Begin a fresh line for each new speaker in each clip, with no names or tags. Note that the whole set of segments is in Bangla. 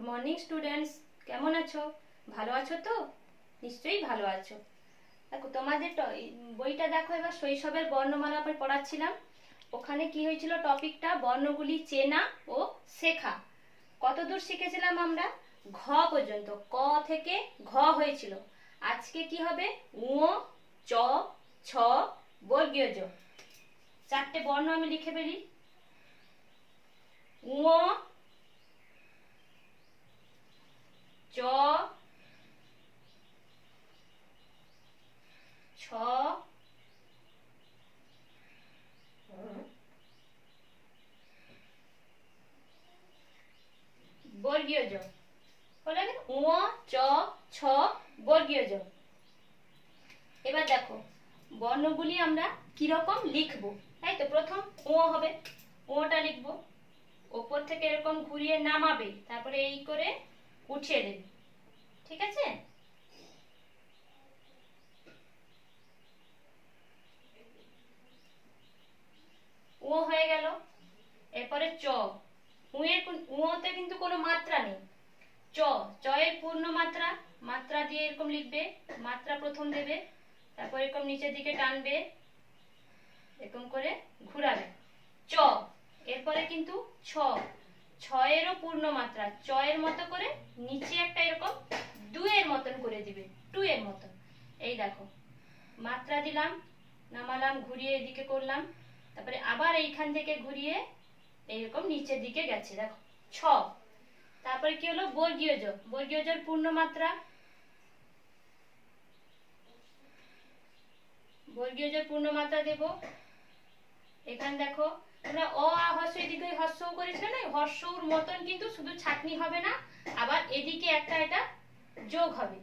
মর্নিং স্টুডেন্টস, কেমন আছো? ভালো আছো তো? নিশ্চয়ই ভালো আছো। দেখো তোমাদের বইটা দেখো, এবার শৈশবের বর্ণমালা আমি পড়াচ্ছিলাম। ওখানে কি হয়েছিল, টপিকটা বর্ণগুলি চেনা ও শেখা। কতদূর শিখেছিলাম আমরা? ঘ পর্যন্ত, ক থেকে ঘ হয়েছিল। আজকে কি হবে? উ, চ, ছ, বর্গীয় জ। চারটে বর্ণ আমি লিখে ফেলি। উ, চ, ছ, বর্গীয় জ। হলো না? উ, চ, ছ, বর্গীয় জ। এবার দেখো বর্ণগুলি আমরা কিরকম লিখবো। তাই তো, প্রথম ও হবে, ওটা লিখবো। ওপর থেকে এরকম ঘুরিয়ে নামাবে, তারপরে এই করে উঠিয়ে দেবে। ঠিক আছে? ও হয়ে গেল। এরপরে চ। উতে কিন্তু কোনো মাত্রা নেই। চ, চ এর পূর্ণ মাত্রা, মাত্রা দিয়ে এরকম লিখবে। মাত্রা প্রথম দেবে, তারপর এরকম নিচের দিকে টানবে, এরকম করে ঘুরাবে। চ। এরপরে কিন্তু ছ, ছ এরও পূর্ণ মাত্রা, চ এর মতো করে নিচে একটা এরকম দুয়ের মতন করে দিবে, টু এর মতন। এই দেখো মাত্রা দিলাম, নামালাম, ঘুরিয়ে এদিকে করলাম, তারপরে আবার এইখান থেকে ঘুরিয়ে এইরকম নিচের দিকে গেছে, দেখো ছ। তারপরে কি হলো? বর্গীয় জ। বর্গীয় জর পূর্ণ মাত্রা, বর্গীয় জর পূর্ণ মাত্রা দেব। এখানে দেখো তোমরা অ আ হর্ষ এদিকে হর্ষও করেছিলে না, হর্ষর মতন কিন্তু শুধু ছাঁকনি হবে না, আবার এদিকে একটা এটা যোগ হবে।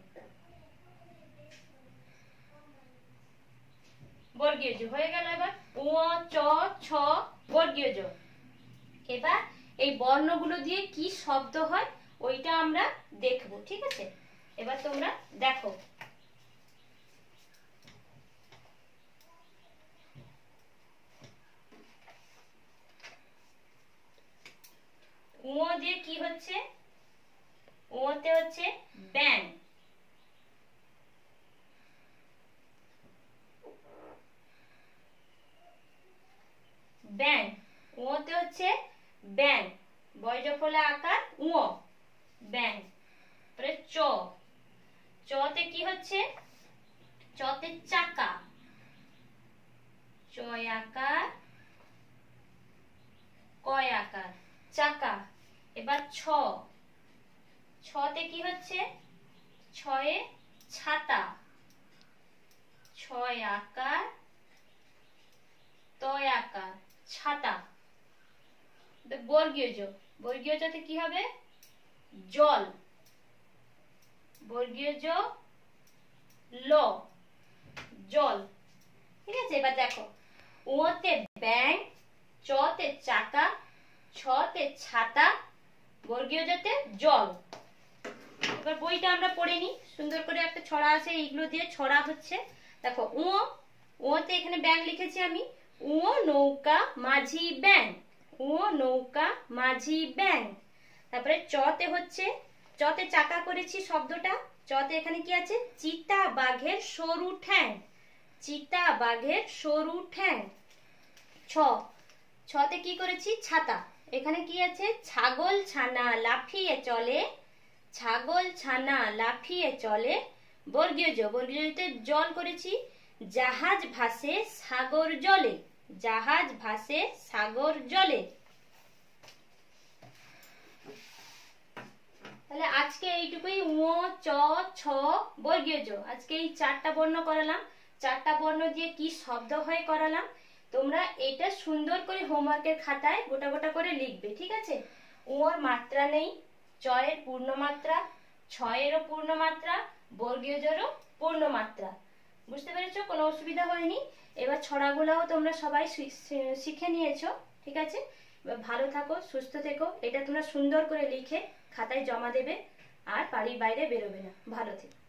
বর্গীয় জ হয়ে গেল। এবার উ, চ, ছ, বর্গীয় জ। এবার এই বর্ণগুলো দিয়ে কি শব্দ হয় ওইটা আমরা দেখব। ঠিক আছে? এবার তোমরা দেখো। উ দিয়ে কি হচ্ছে? ওতে হচ্ছে ব্যাং। ব্যাং। ওতে হচ্ছে ব্যাং, বয়জফলা আকার উ, ব্যাং। তারপরে চ। চতে কি হচ্ছে? চতে চাকা, চয় আকার, কয় আকার, চাকা। এবার ছ। ছতে কি হচ্ছে? ছয়ে ছাতা, ছয় আকার, তয় আকার, ছাতা। বর্গীয় জ। বর্গীয় জতে কি হবে? জল, বর্গীয় জ ল, জল। ঠিক আছে? এবার দেখো ওতে ব্যাং, চতে চাকা, ছতে ছাতা, বর্গীয় জতে জল। এবার বইটা আমরা পড়ে নি, সুন্দর করে একটা ছড়া আছে, এইগুলো দিয়ে ছড়া হচ্ছে। দেখো উ, ওতে এখানে ব্যাং লিখেছি আমি। উ নৌকা মাঝি ব্যাং, উ নৌকা মাঝি ব্যাং। তারপরে চতে হচ্ছে, চতে চাকা করেছি শব্দটা। চতে এখানে কি আছে? চিতা বাঘের সরু ঠ্যাং, চিতা বাঘের সরু ঠ্যাং। ছ। ছতে কি করেছি? ছাতা। এখানে কি আছে? ছাগল ছানা লাফিয়ে চলে, ছাগল ছানা লাফিয়ে চলে, বর্গীয় জ। বর্গীয় জতে জল করেছি। জাহাজ ভাসে সাগর জলে, জাহাজ ভাসে সাগর জলে। তাহলে আজকে এইটুকুই, উ, চ, ছ, বর্গীয় জ। আজকে এই চারটা বর্ণ করালাম। চারটা বর্ণ দিয়ে কি শব্দ হয় করালাম। তোমরা এটা সুন্দর করে হোমওয়ার্কের খাতায় গোটা গোটা করে লিখবে। ঠিক আছে? ওর মাত্রা নেই, চ এর পূর্ণ মাত্রা, ছ এরও পূর্ণ মাত্রা, বর্গীয় জরও পূর্ণ মাত্রা। বুঝতে পেরেছো? কোনো অসুবিধা হয়নি। এবার ছড়াগুলাও তোমরা সবাই শিখে নিয়েছো। ঠিক আছে? ভালো থাকো, সুস্থ থেকো। এটা তোমরা সুন্দর করে লিখে খাতায় জমা দেবে, আর বাড়ির বাইরে বেরোবে না। ভালো থেকো।